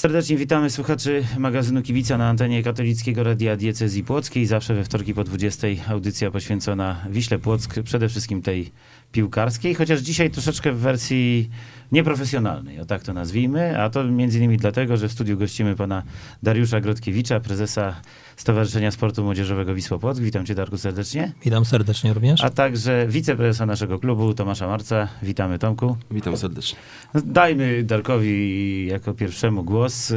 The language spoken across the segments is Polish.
Serdecznie witamy słuchaczy magazynu Kibica na antenie Katolickiego Radia Diecezji Płockiej. Zawsze we wtorki po 20 audycja poświęcona Wiśle Płock, przede wszystkim tej piłkarskiej, chociaż dzisiaj troszeczkę w wersji nieprofesjonalnej, o tak to nazwijmy, a to między innymi dlatego, że w studiu gościmy pana Dariusza Grodkiewicza, prezesa Stowarzyszenia Sportu Młodzieżowego Wisła Płock. Witam cię, Darku, serdecznie. Witam serdecznie również. A także wiceprezesa naszego klubu, Tomasza Marca. Witamy, Tomku. Witam serdecznie. No, dajmy Darkowi jako pierwszemu głos.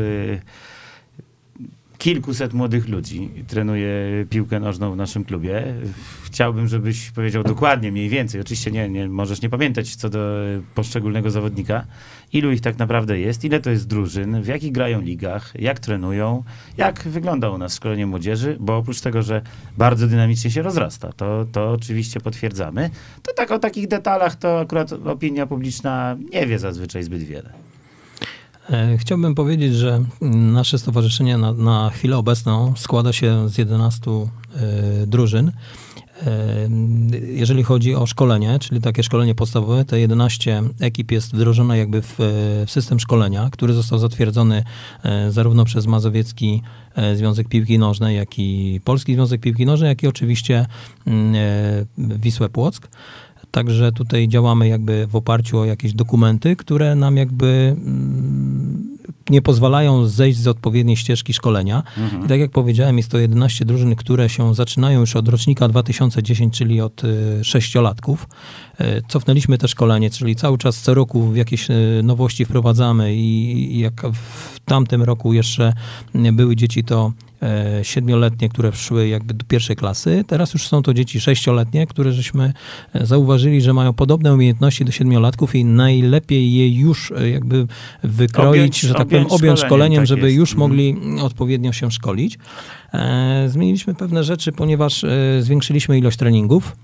Kilkuset młodych ludzi trenuje piłkę nożną w naszym klubie. Chciałbym, żebyś powiedział dokładnie, mniej więcej, oczywiście nie możesz nie pamiętać co do poszczególnego zawodnika, ilu ich tak naprawdę jest, ile to jest drużyn, w jakich grają ligach, jak trenują, jak wygląda u nas szkolenie młodzieży, bo oprócz tego, że bardzo dynamicznie się rozrasta, to oczywiście potwierdzamy, to tak o takich detalach to akurat opinia publiczna nie wie zazwyczaj zbyt wiele. Chciałbym powiedzieć, że nasze stowarzyszenie na chwilę obecną składa się z 11 drużyn. Jeżeli chodzi o szkolenie, czyli takie szkolenie podstawowe, te 11 ekip jest wdrożone jakby w system szkolenia, który został zatwierdzony zarówno przez Mazowiecki Związek Piłki Nożnej, jak i Polski Związek Piłki Nożnej, jak i oczywiście Wisłę Płock. Także tutaj działamy jakby w oparciu o jakieś dokumenty, które nam jakby nie pozwalają zejść z odpowiedniej ścieżki szkolenia. I tak jak powiedziałem, jest to 11 drużyn, które się zaczynają już od rocznika 2010, czyli od 6-latków. Cofnęliśmy te szkolenie, czyli cały czas co roku jakieś nowości wprowadzamy i jak w tamtym roku jeszcze były dzieci to 7-letnie, które szły jakby do pierwszej klasy. Teraz już są to dzieci 6-letnie, które żeśmy zauważyli, że mają podobne umiejętności do 7-latków i najlepiej je już jakby wykroić, że tak powiem, objąć szkoleniem, tak żeby już mogli odpowiednio się szkolić. Zmieniliśmy pewne rzeczy, ponieważ zwiększyliśmy ilość treningów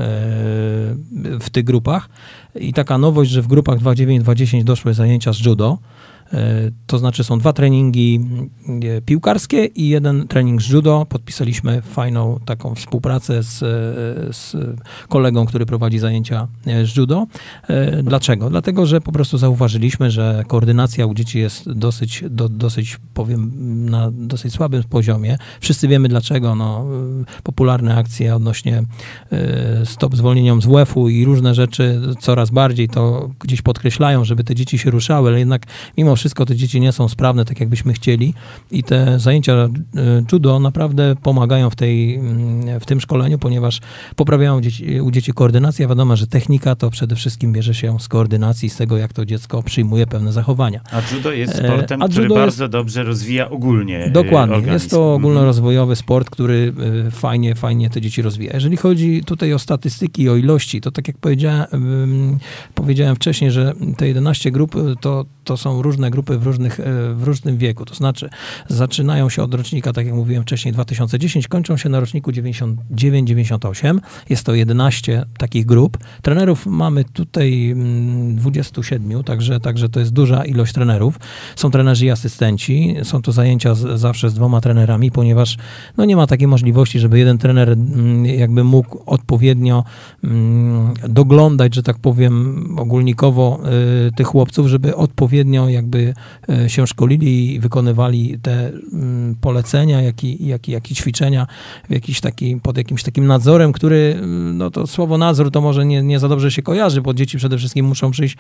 w tych grupach i taka nowość, że w grupach 2-9, 2-10 doszły zajęcia z judo. To znaczy są 2 treningi piłkarskie i 1 trening z judo. Podpisaliśmy fajną taką współpracę z kolegą, który prowadzi zajęcia z judo. Dlaczego? Dlatego, że po prostu zauważyliśmy, że koordynacja u dzieci jest dosyć powiem, na dosyć słabym poziomie. Wszyscy wiemy dlaczego. No, popularne akcje odnośnie stop zwolnieniom z WF-u i różne rzeczy coraz bardziej to gdzieś podkreślają, żeby te dzieci się ruszały, ale jednak mimo wszystko te dzieci nie są sprawne tak, jakbyśmy chcieli i te zajęcia judo naprawdę pomagają w tym szkoleniu, ponieważ poprawiają u dzieci koordynację. Wiadomo, że technika to przede wszystkim bierze się z koordynacji, z tego, jak to dziecko przyjmuje pewne zachowania. A judo jest sportem, który bardzo dobrze rozwija ogólnie Dokładnie. Organizm. Jest to ogólnorozwojowy sport, który fajnie te dzieci rozwija. Jeżeli chodzi tutaj o statystyki, o ilości, to tak jak powiedziałem wcześniej, że te 11 grup to są różne grupy w różnym wieku. To znaczy zaczynają się od rocznika, tak jak mówiłem wcześniej, 2010, kończą się na roczniku 99-98. Jest to 11 takich grup. Trenerów mamy tutaj 27, także to jest duża ilość trenerów. Są trenerzy i asystenci. Są to zajęcia zawsze z 2 trenerami, ponieważ no nie ma takiej możliwości, żeby jeden trener jakby mógł odpowiednio doglądać, że tak powiem, ogólnikowo tych chłopców, żeby odpowiednio jakby się szkolili i wykonywali te polecenia, jak i ćwiczenia pod jakimś takim nadzorem, który, no to słowo nadzór to może nie za dobrze się kojarzy, bo dzieci przede wszystkim muszą przyjść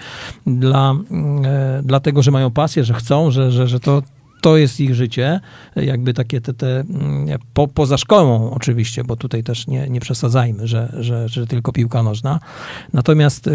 dlatego, że mają pasję, że chcą, że to jest ich życie, jakby takie poza szkołą oczywiście, bo tutaj też nie przesadzajmy, że tylko piłka nożna. Natomiast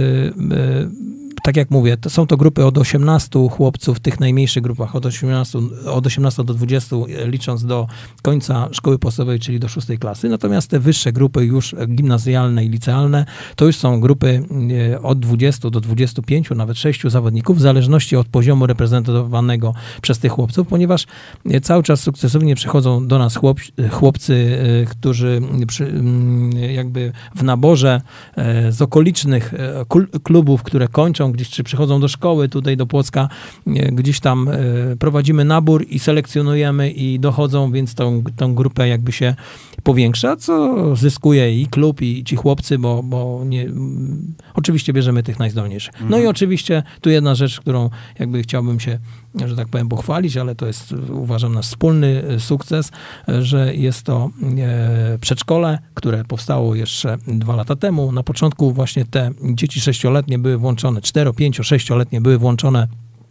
tak jak mówię, są to grupy od 18 chłopców w tych najmniejszych grupach, od 18 do 20, licząc do końca szkoły podstawowej, czyli do 6 klasy. Natomiast te wyższe grupy już gimnazjalne i licealne, to już są grupy od 20 do 25, nawet 6 zawodników, w zależności od poziomu reprezentowanego przez tych chłopców, ponieważ cały czas sukcesywnie przychodzą do nas chłopcy, którzy jakby w naborze z okolicznych klubów, które kończą przyjeżdżają gdzieś, czy przychodzą do szkoły tutaj do Płocka, gdzieś tam prowadzimy nabór i selekcjonujemy i dochodzą, więc tą grupę jakby się powiększa, co zyskuje i klub, i ci chłopcy, bo oczywiście bierzemy tych najzdolniejszych. No i oczywiście tu jedna rzecz, którą jakby chciałbym się, że tak powiem, pochwalić, ale to jest, uważam, nasz wspólny sukces, że jest to przedszkole, które powstało jeszcze 2 lata temu. Na początku właśnie te dzieci 6-letnie były włączone, 4-, 5-, 6-letnie były włączone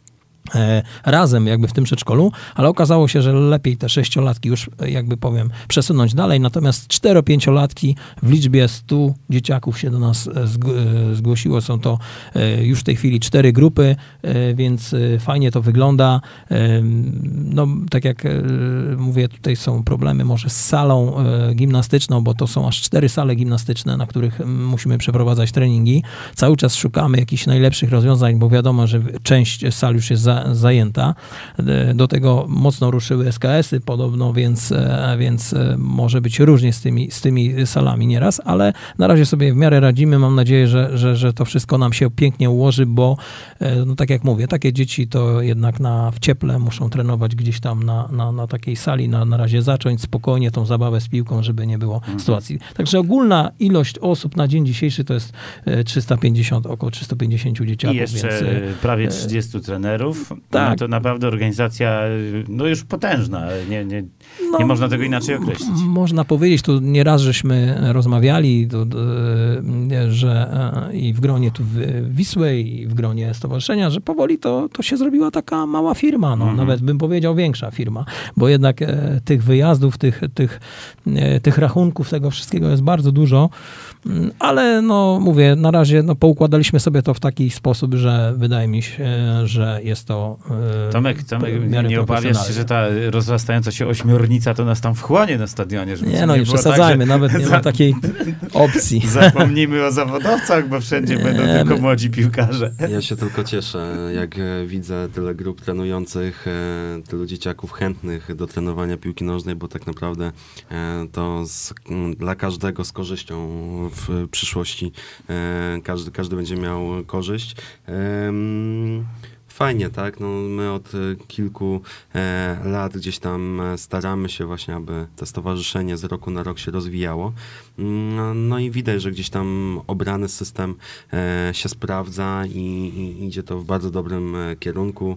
razem jakby w tym przedszkolu, ale okazało się, że lepiej te 6-latki już jakby powiem przesunąć dalej, natomiast 4-, 5-latki w liczbie 100 dzieciaków się do nas zgłosiło. Są to już w tej chwili 4 grupy, więc fajnie to wygląda. No tak jak mówię, tutaj są problemy może z salą gimnastyczną, bo to są aż 4 sale gimnastyczne, na których musimy przeprowadzać treningi. Cały czas szukamy jakichś najlepszych rozwiązań, bo wiadomo, że część sal już jest zajęta. Do tego mocno ruszyły SKS-y podobno, więc może być różnie z tymi salami nieraz, ale na razie sobie w miarę radzimy. Mam nadzieję, że to wszystko nam się pięknie ułoży, bo no tak jak mówię, takie dzieci to jednak w cieple muszą trenować gdzieś tam na takiej sali, na razie zacząć spokojnie tą zabawę z piłką, żeby nie było sytuacji. Także ogólna ilość osób na dzień dzisiejszy to jest 350, około 350 dzieciaków. I jeszcze więc, prawie 30 trenerów. Tak. No to naprawdę organizacja no już potężna. Nie można tego inaczej określić. Można powiedzieć, tu nieraz żeśmy rozmawiali, że i w gronie tu Wisły, i w gronie stowarzyszenia, że powoli to się zrobiła taka mała firma, nawet bym powiedział większa firma, bo jednak tych wyjazdów, tych rachunków, tego wszystkiego jest bardzo dużo, ale no mówię, na razie poukładaliśmy sobie to w taki sposób, że wydaje mi się, że jest to Tomek, nie obawiasz się, że ta rozrastająca się ośmiornica to nas tam wchłonie na stadionie? Żeby nie przesadzajmy, tak, nawet nie ma takiej opcji. Zapomnijmy o zawodowcach, bo wszędzie będą tylko młodzi piłkarze. Ja się tylko cieszę, jak widzę tyle grup trenujących, tylu dzieciaków chętnych do trenowania piłki nożnej, bo tak naprawdę to dla każdego z korzyścią w przyszłości. Każdy będzie miał korzyść. Fajnie, tak? No, my od kilku lat gdzieś tam staramy się właśnie, aby to stowarzyszenie z roku na rok się rozwijało. No i widać, że gdzieś tam obrany system się sprawdza i idzie to w bardzo dobrym kierunku.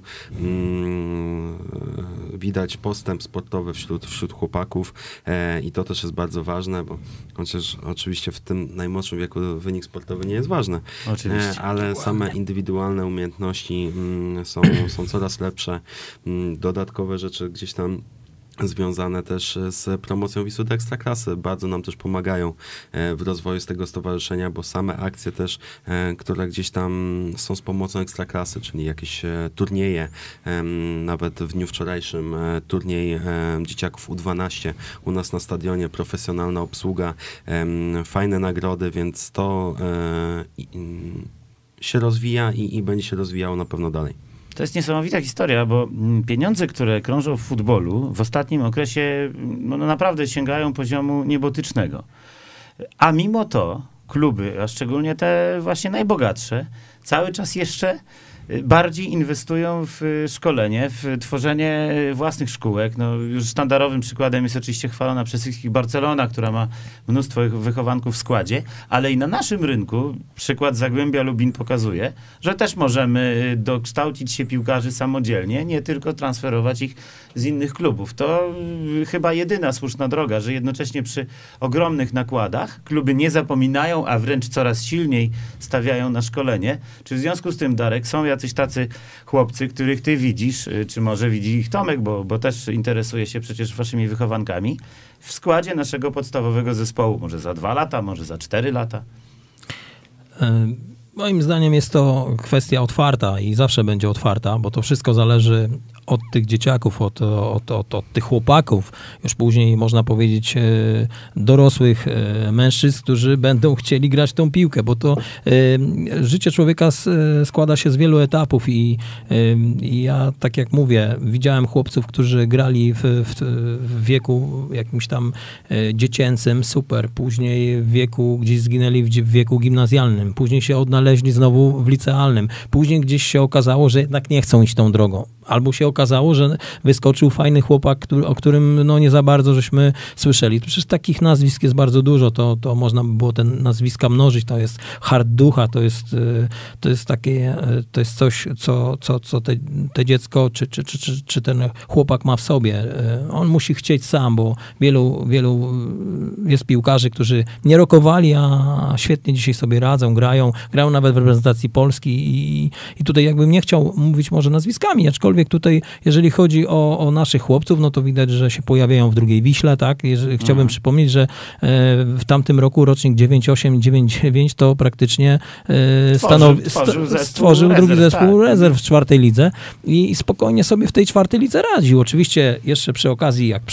Widać postęp sportowy wśród chłopaków i to też jest bardzo ważne, bo chociaż oczywiście w tym najmłodszym wieku wynik sportowy nie jest ważny, ale same indywidualne umiejętności są coraz lepsze. Dodatkowe rzeczy gdzieś tam związane też z promocją Wisły do Ekstraklasy. Bardzo nam też pomagają w rozwoju z tego stowarzyszenia, bo same akcje też, które gdzieś tam są z pomocą Ekstraklasy, czyli jakieś turnieje, nawet w dniu wczorajszym turniej dzieciaków U12 u nas na stadionie, profesjonalna obsługa, fajne nagrody, więc to się rozwija i będzie się rozwijało na pewno dalej. To jest niesamowita historia, bo pieniądze, które krążą w futbolu w ostatnim okresie no naprawdę sięgają poziomu niebotycznego. A mimo to kluby, a szczególnie te właśnie najbogatsze, cały czas jeszcze bardziej inwestują w szkolenie, w tworzenie własnych szkółek. No, już sztandarowym przykładem jest oczywiście chwalona przez wszystkich Barcelona, która ma mnóstwo wychowanków w składzie, ale i na naszym rynku przykład Zagłębia Lubin pokazuje, że też możemy dokształcić się piłkarzy samodzielnie, nie tylko transferować ich z innych klubów. To chyba jedyna słuszna droga, że jednocześnie przy ogromnych nakładach kluby nie zapominają, a wręcz coraz silniej stawiają na szkolenie. Czy w związku z tym, Darek, są jacyś tacy chłopcy, których ty widzisz, czy może widzi ich Tomek, bo też interesuje się przecież waszymi wychowankami, w składzie naszego podstawowego zespołu? Może za 2 lata, może za 4 lata? Moim zdaniem jest to kwestia otwarta i zawsze będzie otwarta, bo to wszystko zależy od tych dzieciaków, od tych chłopaków, już później można powiedzieć dorosłych mężczyzn, którzy będą chcieli grać w tą piłkę, bo to życie człowieka składa się z wielu etapów i ja, tak jak mówię, widziałem chłopców, którzy grali w wieku jakimś tam dziecięcym, super, później w wieku, gdzieś zginęli w wieku gimnazjalnym, później się odnaleźli znowu w licealnym, później gdzieś się okazało, że jednak nie chcą iść tą drogą. Albo się okazało, że wyskoczył fajny chłopak, o którym no nie za bardzo żeśmy słyszeli. Przecież takich nazwisk jest bardzo dużo, to można by było te nazwiska mnożyć. To jest hart ducha, to jest takie, to jest coś, co te dziecko, czy ten chłopak ma w sobie. On musi chcieć sam, bo wielu jest piłkarzy, którzy nie rokowali, a świetnie dzisiaj sobie radzą, grają nawet w reprezentacji Polski i tutaj jakbym nie chciał mówić może nazwiskami, aczkolwiek tutaj, jeżeli chodzi o naszych chłopców, no to widać, że się pojawiają w drugiej Wiśle, tak? Chciałbym przypomnieć, że w tamtym roku rocznik 98-99 to praktycznie stworzył drugi zespół rezerw w czwartej lidze i spokojnie sobie w tej czwartej lidze radził. Oczywiście jeszcze przy okazji, jak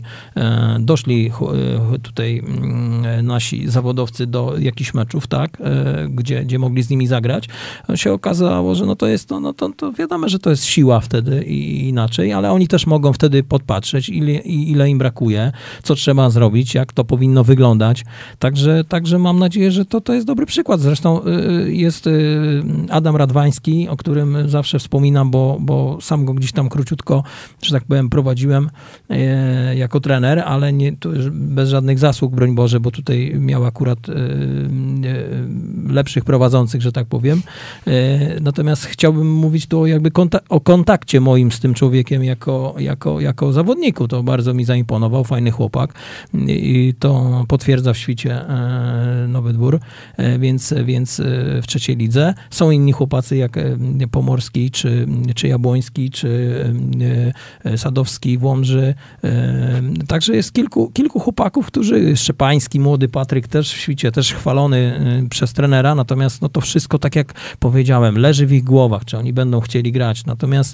doszli tutaj nasi zawodowcy do jakichś meczów, tak? Gdzie mogli z nimi zagrać, się okazało, że to wiadomo, że to jest siła wtedy i inaczej, ale oni też mogą wtedy podpatrzeć, ile im brakuje, co trzeba zrobić, jak to powinno wyglądać. Także mam nadzieję, że to jest dobry przykład. Zresztą jest Adam Radwański, o którym zawsze wspominam, bo sam go gdzieś tam króciutko, że tak powiem, prowadziłem jako trener, ale nie, bez żadnych zasług, broń Boże, bo tutaj miał akurat lepszych prowadzących, że tak powiem. Natomiast chciałbym mówić tu jakby o kontakcie moim z tym człowiekiem jako zawodniku. To bardzo mi zaimponował, fajny chłopak i to potwierdza w świcie Nowy Dwór, więc w trzeciej lidze. Są inni chłopacy jak Pomorski, czy Jabłoński, czy Sadowski w Łomży. Także jest kilku chłopaków, Szczepański, młody Patryk też w świcie, też chwalony przez trenera, natomiast no to wszystko, tak jak powiedziałem, leży w ich głowach, czy oni będą chcieli grać. Natomiast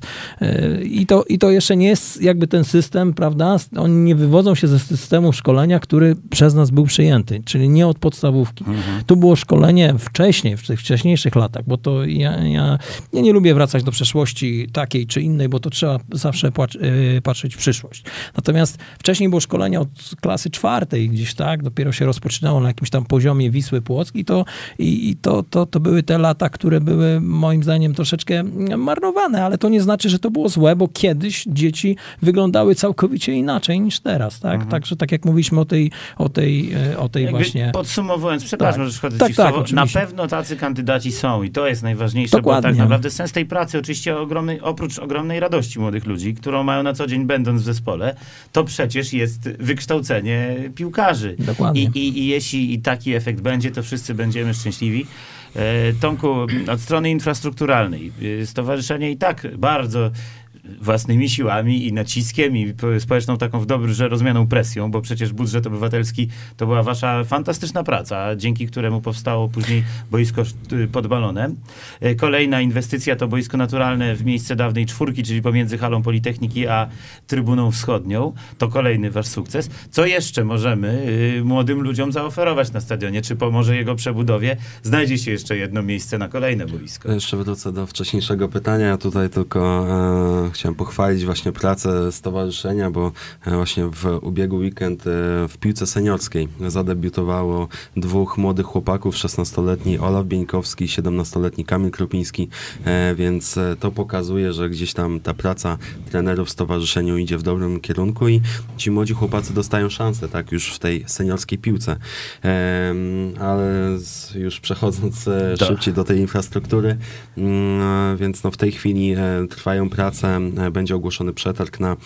i to jeszcze nie jest jakby ten system, prawda? Oni nie wywodzą się ze systemu szkolenia, który przez nas był przyjęty, czyli nie od podstawówki. Tu było szkolenie wcześniej, w tych wcześniejszych latach, bo to ja nie lubię wracać do przeszłości takiej czy innej, bo to trzeba zawsze patrzeć w przyszłość. Natomiast wcześniej było szkolenie od klasy czwartej gdzieś, tak? Dopiero się rozpoczynało na jakimś tam poziomie Wisły Płock i to były te lata, które były moim zdaniem troszeczkę marnowane, ale to nie znaczy, że to było złe, bo kiedyś dzieci wyglądały całkowicie inaczej niż teraz, tak? Także tak jak mówiliśmy o tej właśnie... Podsumowując, przepraszam, że wchodzę ci w słowo, na pewno tacy kandydaci są i to jest najważniejsze, bo tak naprawdę sens tej pracy, oczywiście oprócz ogromnej radości młodych ludzi, którą mają na co dzień będąc w zespole, to przecież jest wykształcenie piłkarzy. Dokładnie. I jeśli taki efekt będzie, to wszyscy będziemy szczęśliwi. Tomku, od strony infrastrukturalnej, stowarzyszenie i tak bardzo własnymi siłami i naciskiem i społeczną taką w dobrze rozumianą presją, bo przecież budżet obywatelski to była wasza fantastyczna praca, dzięki któremu powstało później boisko pod Balonem. Kolejna inwestycja to boisko naturalne w miejsce dawnej czwórki, czyli pomiędzy halą Politechniki a Trybuną Wschodnią. To kolejny wasz sukces. Co jeszcze możemy młodym ludziom zaoferować na stadionie? Czy po może jego przebudowie znajdzie się jeszcze jedno miejsce na kolejne boisko? Jeszcze wrócę do wcześniejszego pytania. Ja tutaj tylko chciałem pochwalić właśnie pracę stowarzyszenia, bo właśnie w ubiegły weekend w piłce seniorskiej zadebiutowało dwóch młodych chłopaków, 16-letni Olaf Bieńkowski i 17-letni Kamil Krupiński, więc to pokazuje, że gdzieś tam ta praca trenerów w stowarzyszeniu idzie w dobrym kierunku i ci młodzi chłopacy dostają szansę, tak, już w tej seniorskiej piłce. Ale już przechodząc szybciej do tej infrastruktury, więc no w tej chwili trwają prace, będzie ogłoszony przetarg na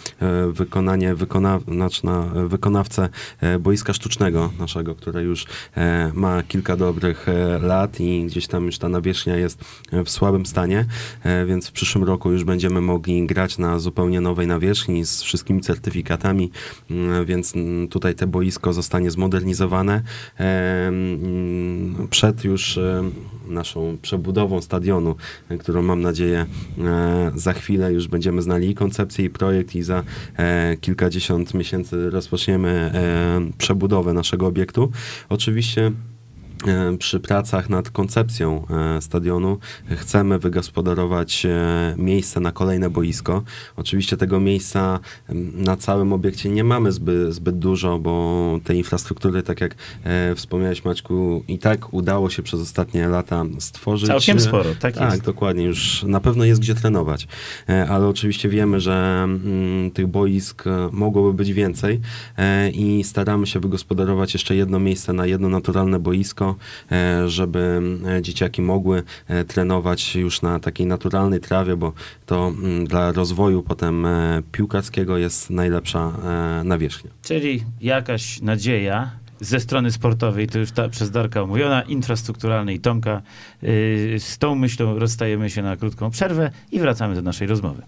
wykonawcę boiska sztucznego naszego, które już ma kilka dobrych lat i gdzieś tam już ta nawierzchnia jest w słabym stanie, więc w przyszłym roku już będziemy mogli grać na zupełnie nowej nawierzchni z wszystkimi certyfikatami, więc tutaj te boisko zostanie zmodernizowane. Przed już naszą przebudową stadionu, którą mam nadzieję za chwilę już będziemy znali i koncepcję, i projekt, i za kilkadziesiąt miesięcy rozpoczniemy przebudowę naszego obiektu. Oczywiście przy pracach nad koncepcją stadionu chcemy wygospodarować miejsce na kolejne boisko. Oczywiście tego miejsca na całym obiekcie nie mamy zbyt dużo, bo tej infrastruktury, tak jak wspomniałeś, Maćku, i tak udało się przez ostatnie lata stworzyć. Całkiem sporo, tak jest. Tak, dokładnie. Już na pewno jest gdzie trenować. Ale oczywiście wiemy, że tych boisk mogłoby być więcej i staramy się wygospodarować jeszcze jedno miejsce na jedno naturalne boisko, żeby dzieciaki mogły trenować już na takiej naturalnej trawie, bo to dla rozwoju potem piłkarskiego jest najlepsza nawierzchnia. Czyli jakaś nadzieja ze strony sportowej, to już przez Darka omówiona, infrastrukturalnej Tomka. Z tą myślą rozstajemy się na krótką przerwę i wracamy do naszej rozmowy.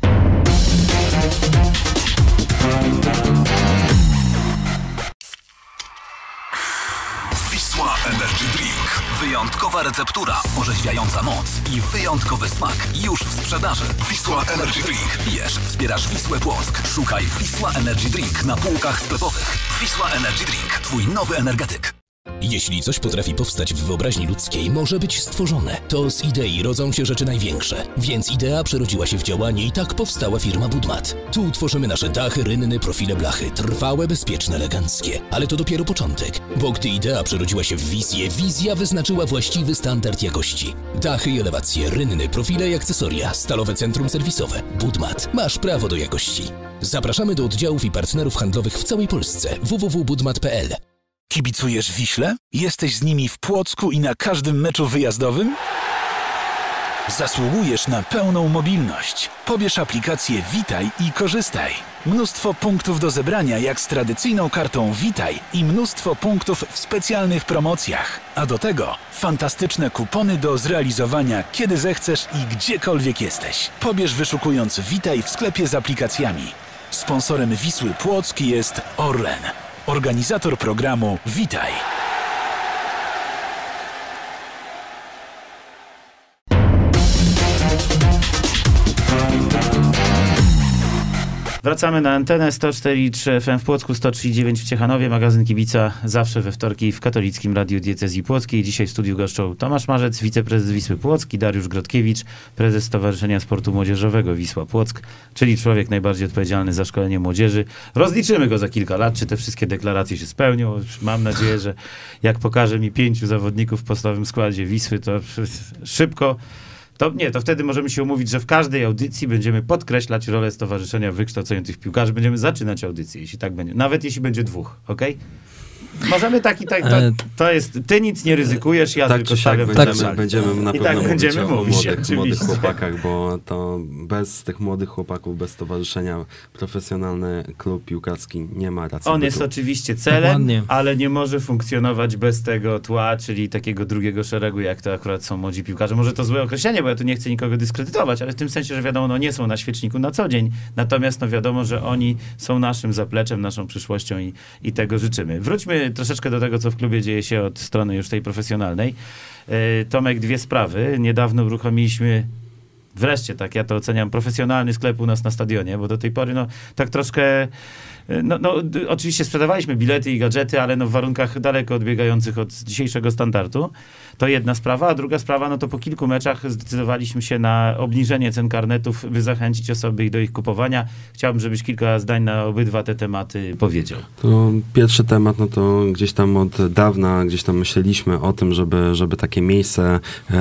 Wisła Energy Drink. Wyjątkowa receptura, orzeźwiająca moc i wyjątkowy smak już w sprzedaży. Wisła Energy Drink. Jesz, wspierasz Wisłę Płock. Szukaj Wisła Energy Drink na półkach sklepowych. Wisła Energy Drink. Twój nowy energetyk. Jeśli coś potrafi powstać w wyobraźni ludzkiej, może być stworzone. To z idei rodzą się rzeczy największe. Więc idea przerodziła się w działanie i tak powstała firma Budmat. Tu tworzymy nasze dachy, rynny, profile blachy. Trwałe, bezpieczne, eleganckie. Ale to dopiero początek. Bo gdy idea przerodziła się w wizję, wizja wyznaczyła właściwy standard jakości. Dachy i elewacje, rynny, profile i akcesoria. Stalowe centrum serwisowe. Budmat. Masz prawo do jakości. Zapraszamy do oddziałów i partnerów handlowych w całej Polsce. www.budmat.pl. Kibicujesz Wiśle? Jesteś z nimi w Płocku i na każdym meczu wyjazdowym? Zasługujesz na pełną mobilność. Pobierz aplikację Witaj i korzystaj. Mnóstwo punktów do zebrania jak z tradycyjną kartą Witaj i mnóstwo punktów w specjalnych promocjach. A do tego fantastyczne kupony do zrealizowania kiedy zechcesz i gdziekolwiek jesteś. Pobierz wyszukując Witaj w sklepie z aplikacjami. Sponsorem Wisły Płock jest Orlen. Organizator programu Witaj. Wracamy na antenę 104,3 FM w Płocku, 103,9 w Ciechanowie. Magazyn Kibica zawsze we wtorki w Katolickim Radiu Diecezji Płockiej. Dzisiaj w studiu goszczą Tomasz Marzec, wiceprezes Wisły Płock, i Dariusz Grodkiewicz, prezes Stowarzyszenia Sportu Młodzieżowego Wisła Płock, czyli człowiek najbardziej odpowiedzialny za szkolenie młodzieży. Rozliczymy go za kilka lat, czy te wszystkie deklaracje się spełnią. Mam nadzieję, że jak pokaże mi 5 zawodników w podstawowym składzie Wisły, to szybko... To wtedy możemy się umówić, że w każdej audycji będziemy podkreślać rolę Stowarzyszenia Wykształcających Piłkarzy. Będziemy zaczynać audycję, jeśli tak będzie. Nawet jeśli będzie 2, okej? Możemy to jest, ty nic nie ryzykujesz, ja tylko stawiam. Będziemy na pewno mówić o młodych chłopakach, bo to bez tych młodych chłopaków, bez stowarzyszenia profesjonalny klub piłkarski nie ma racji On bytu. jest oczywiście celem, ale nie może funkcjonować bez tego tła, czyli takiego drugiego szeregu, jak to akurat są młodzi piłkarze. Może to złe określenie, bo ja tu nie chcę nikogo dyskredytować, ale w tym sensie, że wiadomo, nie są na świeczniku na co dzień, natomiast wiadomo, że oni są naszym zapleczem, naszą przyszłością i tego życzymy. Wróćmy troszeczkę do tego, co w klubie dzieje się od strony już tej profesjonalnej. Tomek, 2 sprawy. Niedawno uruchomiliśmy, wreszcie, tak ja to oceniam, profesjonalny sklep u nas na stadionie, bo do tej pory tak troszkę... oczywiście sprzedawaliśmy bilety i gadżety, ale w warunkach daleko odbiegających od dzisiejszego standardu. To jedna sprawa, a druga sprawa, to po kilku meczach zdecydowaliśmy się na obniżenie cen karnetów, by zachęcić osoby do ich kupowania. Chciałbym, żebyś kilka zdań na obydwa te tematy powiedział. To pierwszy temat, to gdzieś tam od dawna, gdzieś tam myśleliśmy o tym, żeby takie miejsce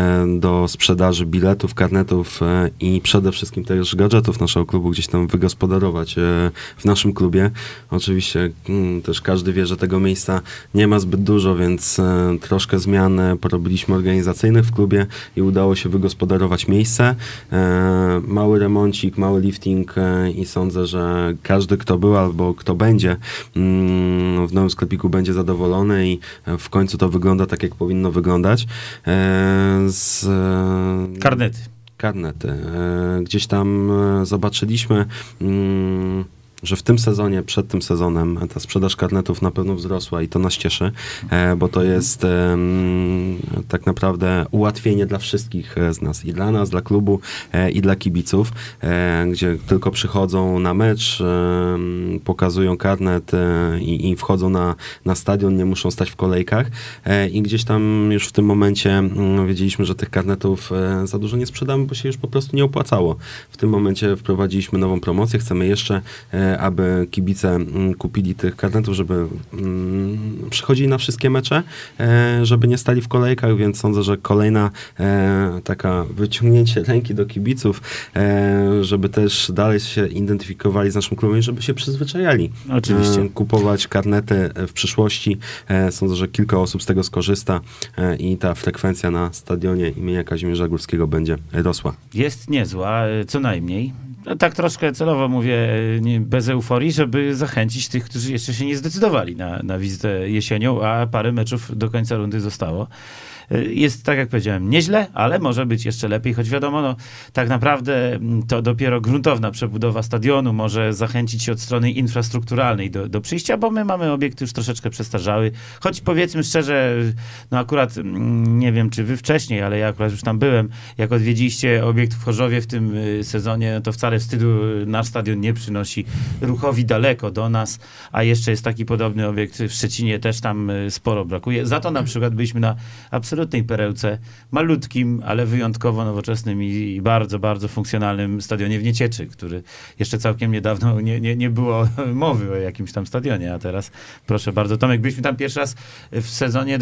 do sprzedaży biletów, karnetów i przede wszystkim też gadżetów naszego klubu gdzieś tam wygospodarować w naszym klubie. Oczywiście też każdy wie, że tego miejsca nie ma zbyt dużo, więc troszkę zmian porobiliśmy organizacyjnych w klubie i udało się wygospodarować miejsce. Mały remoncik, mały lifting i sądzę, że każdy, kto był albo kto będzie w nowym sklepiku, będzie zadowolony i w końcu to wygląda tak, jak powinno wyglądać. Karnety. Gdzieś tam zobaczyliśmy że w tym sezonie, przed tym sezonem ta sprzedaż karnetów na pewno wzrosła i to nas cieszy, bo to jest tak naprawdę ułatwienie dla wszystkich z nas. I dla nas, dla klubu, i dla kibiców, gdzie tylko przychodzą na mecz, pokazują karnet i wchodzą na stadion, nie muszą stać w kolejkach. I gdzieś tam już w tym momencie wiedzieliśmy, że tych karnetów za dużo nie sprzedamy, bo się już po prostu nie opłacało. W tym momencie wprowadziliśmy nową promocję. Chcemy jeszcze, aby kibice kupili tych karnetów, żeby przychodzili na wszystkie mecze, żeby nie stali w kolejkach, więc sądzę, że kolejna taka wyciągnięcie ręki do kibiców, żeby też dalej się identyfikowali z naszym klubem i żeby się przyzwyczajali. Oczywiście. Kupować karnety w przyszłości. Sądzę, że kilka osób z tego skorzysta i ta frekwencja na stadionie imienia Kazimierza Górskiego będzie rosła. Jest niezła, co najmniej. No, tak troszkę celowo mówię, bez euforii, żeby zachęcić tych, którzy jeszcze się nie zdecydowali na wizytę jesienią, a parę meczów do końca rundy zostało. Jest, tak jak powiedziałem, nieźle, ale może być jeszcze lepiej, choć wiadomo, no, tak naprawdę to dopiero gruntowna przebudowa stadionu może zachęcić się od strony infrastrukturalnej do przyjścia, bo my mamy obiekty już troszeczkę przestarzały, choć powiedzmy szczerze, no akurat nie wiem, czy wy wcześniej, ale ja akurat już tam byłem, jak odwiedziliście obiekt w Chorzowie w tym sezonie, no to wcale wstydu nasz stadion nie przynosi ruchowi daleko do nas, a jeszcze jest taki podobny obiekt w Szczecinie, też tam sporo brakuje. Za to na przykład byliśmy na absolutnej perełce, malutkim, ale wyjątkowo nowoczesnym i bardzo, bardzo funkcjonalnym stadionie w Niecieczy, który jeszcze całkiem niedawno nie było mowy o jakimś tam stadionie, a teraz proszę bardzo. Tomek, byliśmy tam pierwszy raz w sezonie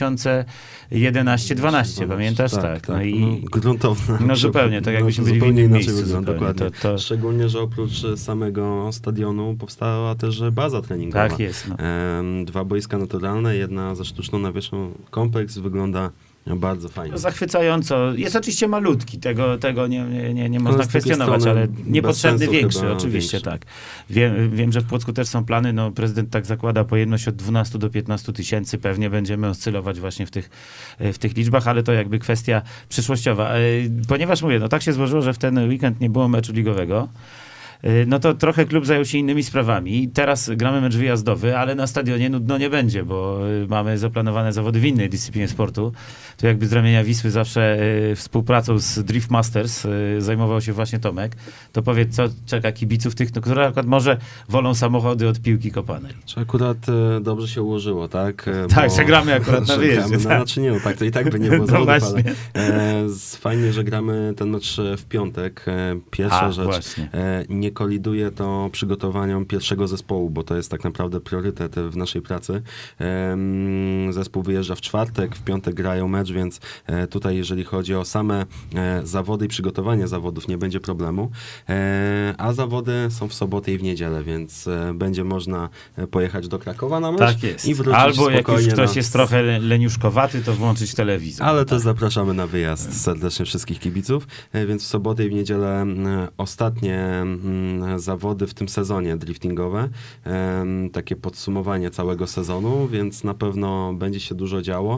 2011-12, pamiętasz? Tak. No i gruntowna. No zupełnie, tak jakbyśmy byli w innym miejscu. Dokładnie. Szczególnie, że oprócz samego stadionu powstała też baza treningowa. Tak jest. No. 2 boiska naturalne, jedna ze sztuczną nawierzchnią. Kompleks wygląda bardzo fajnie. Zachwycająco. Jest oczywiście malutki, tego nie można kwestionować, ale niepotrzebny większy, oczywiście większy. Tak. Wiem, że w Płocku też są plany, no prezydent tak zakłada pojemność od 12 do 15 tysięcy, pewnie będziemy oscylować właśnie w tych liczbach, ale to jakby kwestia przyszłościowa. Ponieważ mówię, no tak się złożyło, że w ten weekend nie było meczu ligowego, no to trochę klub zajął się innymi sprawami. Teraz gramy mecz wyjazdowy, ale na stadionie nudno nie będzie, bo mamy zaplanowane zawody w innej dyscyplinie sportu. To jakby z ramienia Wisły zawsze współpracą z Drift Masters zajmował się właśnie Tomek. To powiedz, co czeka kibiców tych, które akurat może wolą samochody od piłki kopanej. Czy akurat dobrze się ułożyło, tak? Tak, że gramy akurat na wyjeździe. Znaczy nie, no tak to i tak by nie było zawodów, ale fajnie, że gramy ten mecz w piątek. Pierwsza rzecz. Właśnie. Nie koliduje to przygotowaniom pierwszego zespołu, bo to jest tak naprawdę priorytet w naszej pracy. Zespół wyjeżdża w czwartek, w piątek grają mecz, więc tutaj jeżeli chodzi o same zawody i przygotowanie zawodów, nie będzie problemu. A zawody są w sobotę i w niedzielę, więc będzie można pojechać do Krakowa na mecz. Tak jest. I wrócić albo jak już ktoś na... jest trochę leniuszkowaty, to włączyć telewizor. Ale też zapraszamy na wyjazd serdecznie wszystkich kibiców, więc w sobotę i w niedzielę ostatnie zawody w tym sezonie driftingowe, takie podsumowanie całego sezonu, więc na pewno będzie się dużo działo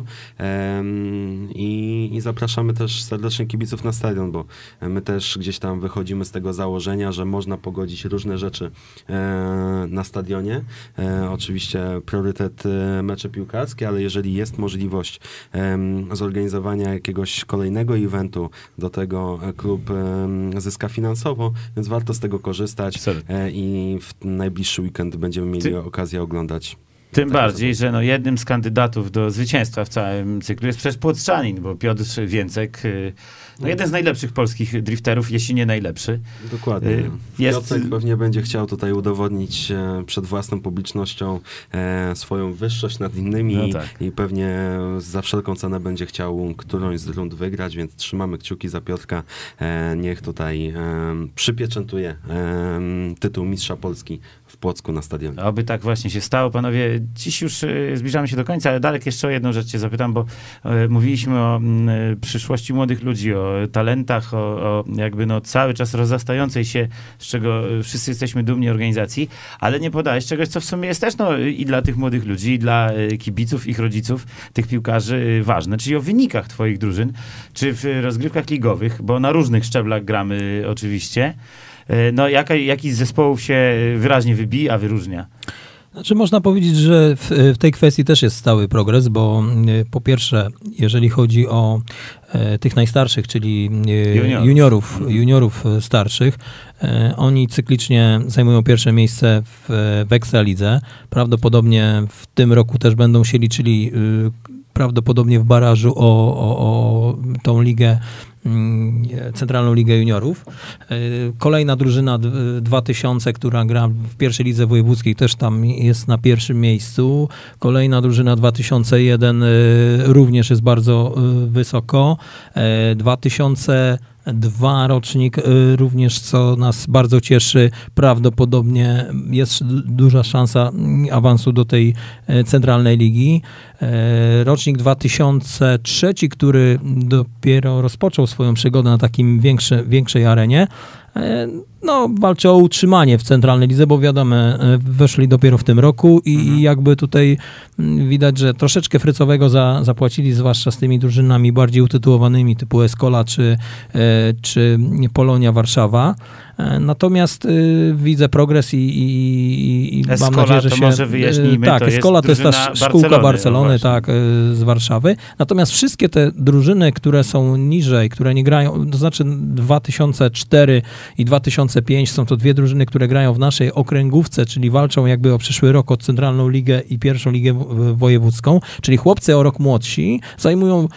i zapraszamy też serdecznie kibiców na stadion, bo my też gdzieś tam wychodzimy z tego założenia, że można pogodzić różne rzeczy na stadionie. Oczywiście priorytet mecze piłkarskie, ale jeżeli jest możliwość zorganizowania jakiegoś kolejnego eventu, do tego klub zyska finansowo, więc warto z tego korzystać i w najbliższy weekend będziemy mieli okazję oglądać. Tym bardziej, że no jednym z kandydatów do zwycięstwa w całym cyklu jest przecież płocczanin, bo Piotr Więcek, no jeden z najlepszych polskich drifterów, jeśli nie najlepszy. Dokładnie. Piotrek pewnie będzie chciał tutaj udowodnić przed własną publicznością swoją wyższość nad innymi i pewnie za wszelką cenę będzie chciał którąś z rund wygrać, więc trzymamy kciuki za Piotrka. Niech tutaj przypieczętuje tytuł mistrza Polski w Płocku na stadionie. Oby tak właśnie się stało. Panowie, dziś już zbliżamy się do końca, ale Darek, jeszcze o jedną rzecz cię zapytam, bo mówiliśmy o przyszłości młodych ludzi, o talentach, o jakby cały czas rozrastającej się, z czego wszyscy jesteśmy dumni organizacji, ale nie podałeś czegoś, co w sumie jest też i dla tych młodych ludzi, i dla kibiców, ich rodziców, tych piłkarzy ważne, czyli o wynikach twoich drużyn, czy w rozgrywkach ligowych, bo na różnych szczeblach gramy oczywiście. No, jaki z zespołów się wyraźnie wybija, wyróżnia? Znaczy można powiedzieć, że w tej kwestii też jest stały progres, bo po pierwsze, jeżeli chodzi o tych najstarszych, czyli juniorów starszych, oni cyklicznie zajmują pierwsze miejsce w Ekstralidze. Prawdopodobnie w tym roku też będą się liczyli prawdopodobnie w barażu o tą ligę, Centralną Ligę Juniorów. Kolejna drużyna 2000, która gra w pierwszej lidze wojewódzkiej, też tam jest na pierwszym miejscu. Kolejna drużyna 2001 również jest bardzo wysoko. 2002 rocznik również, co nas bardzo cieszy, prawdopodobnie jest duża szansa awansu do tej Centralnej Ligi. Rocznik 2003, który dopiero rozpoczął swoją przygodę na takim większej arenie, no, walczy o utrzymanie w Centralnej Lidze, bo wiadomo, weszli dopiero w tym roku i jakby tutaj widać, że troszeczkę frycowego zapłacili, zwłaszcza z tymi drużynami bardziej utytułowanymi typu Escola czy Polonia Warszawa. Natomiast widzę progres i mam nadzieję, że to się... może wyjaśnijmy, tak, Escola to jest ta szkółka Barcelony, no tak, z Warszawy. Natomiast wszystkie te drużyny, które są niżej, które nie grają, to znaczy 2004 i 2005 są to dwie drużyny, które grają w naszej okręgówce, czyli walczą jakby o przyszły rok o Centralną Ligę i pierwszą ligę wojewódzką, czyli chłopcy o rok młodsi zajmują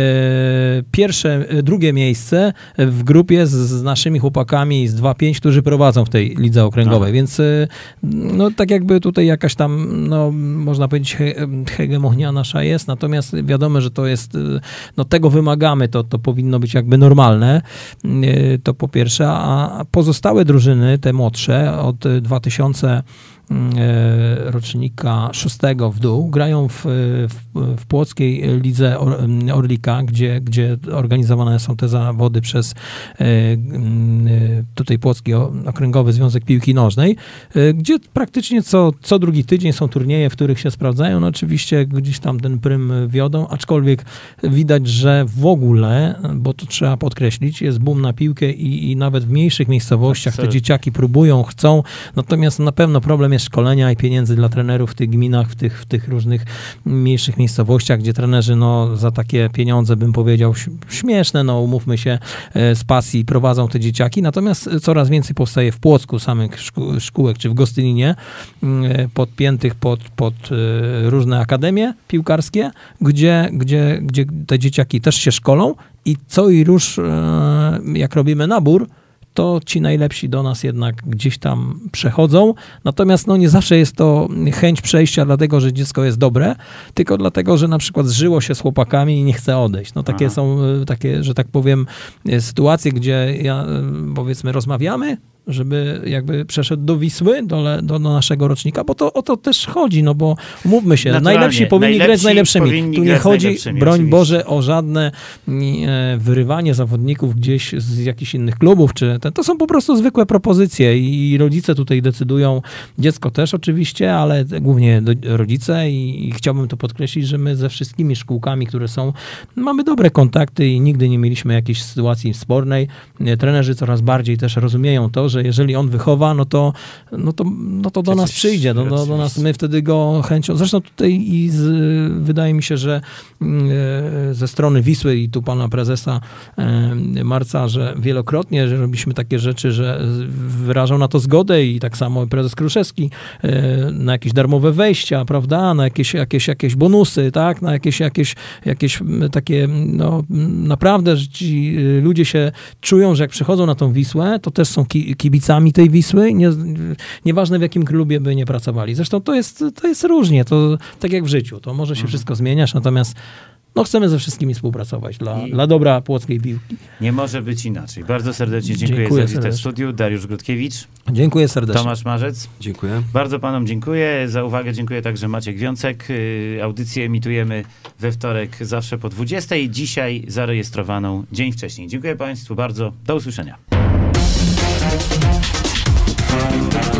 drugie miejsce w grupie z naszymi chłopakami z 2-5, którzy prowadzą w tej lidze okręgowej, więc no tak jakby tutaj jakaś tam, no można powiedzieć, hegemonia nasza jest, natomiast wiadomo, że to jest, no tego wymagamy, to powinno być jakby normalne, to po pierwsze, a pozostałe drużyny, te młodsze, od 2000 rocznika 6 w dół, grają w płockiej lidze Orlika, gdzie organizowane są te zawody przez tutaj Płocki Okręgowy Związek Piłki Nożnej, gdzie praktycznie co drugi tydzień są turnieje, w których się sprawdzają. No oczywiście gdzieś tam ten prym wiodą, aczkolwiek widać, że w ogóle, bo to trzeba podkreślić, jest boom na piłkę i nawet w mniejszych miejscowościach te dzieciaki próbują, chcą, natomiast na pewno problem jest szkolenia i pieniędzy dla trenerów w tych gminach, w tych różnych mniejszych miejscowościach, gdzie trenerzy no, za takie pieniądze, bym powiedział, śmieszne, no umówmy się, z pasji prowadzą te dzieciaki. Natomiast coraz więcej powstaje w Płocku samych szkółek, czy w Gostyninie, podpiętych pod różne akademie piłkarskie, gdzie te dzieciaki też się szkolą i co i róż, jak robimy nabór, to ci najlepsi do nas jednak gdzieś tam przechodzą. Natomiast no nie zawsze jest to chęć przejścia dlatego, że dziecko jest dobre, tylko dlatego, że na przykład zżyło się z chłopakami i nie chce odejść. No takie są takie, że tak powiem, sytuacje, gdzie powiedzmy rozmawiamy, żeby jakby przeszedł do Wisły, do naszego rocznika, bo to o to też chodzi, no bo umówmy się, najlepsi powinni grać z najlepszymi. Tu nie chodzi, broń oczywiście. Boże, o żadne wyrywanie zawodników gdzieś z jakichś innych klubów, to są po prostu zwykłe propozycje i rodzice tutaj decydują, dziecko też oczywiście, ale głównie rodzice i chciałbym to podkreślić, że my ze wszystkimi szkółkami, które są, mamy dobre kontakty i nigdy nie mieliśmy jakiejś sytuacji spornej. Trenerzy coraz bardziej też rozumieją to, że jeżeli on wychowa, no to do nas przyjdzie, do nas, my wtedy go chęcią, zresztą tutaj wydaje mi się, że ze strony Wisły i tu pana prezesa Marca, że wielokrotnie, że robiliśmy takie rzeczy, że wyrażał na to zgodę i tak samo prezes Kruszewski na jakieś darmowe wejścia, prawda, na jakieś bonusy, tak, na jakieś takie, no naprawdę, że ci ludzie się czują, że jak przychodzą na tą Wisłę, to też są kibicami tej Wisły, nieważne w jakim klubie by nie pracowali. Zresztą to jest różnie, to tak jak w życiu, to może się wszystko zmieniać, natomiast no chcemy ze wszystkimi współpracować dla dobra płockiej piłki. Nie może być inaczej. Bardzo serdecznie dziękuję za wizytę w studiu. Dariusz Grudkiewicz. Dziękuję serdecznie. Tomasz Marzec. Dziękuję. Bardzo panom dziękuję za uwagę. Dziękuję także Maciek Wiącek. Audycję emitujemy we wtorek zawsze po 20. Dzisiaj zarejestrowaną dzień wcześniej. Dziękuję państwu bardzo. Do usłyszenia.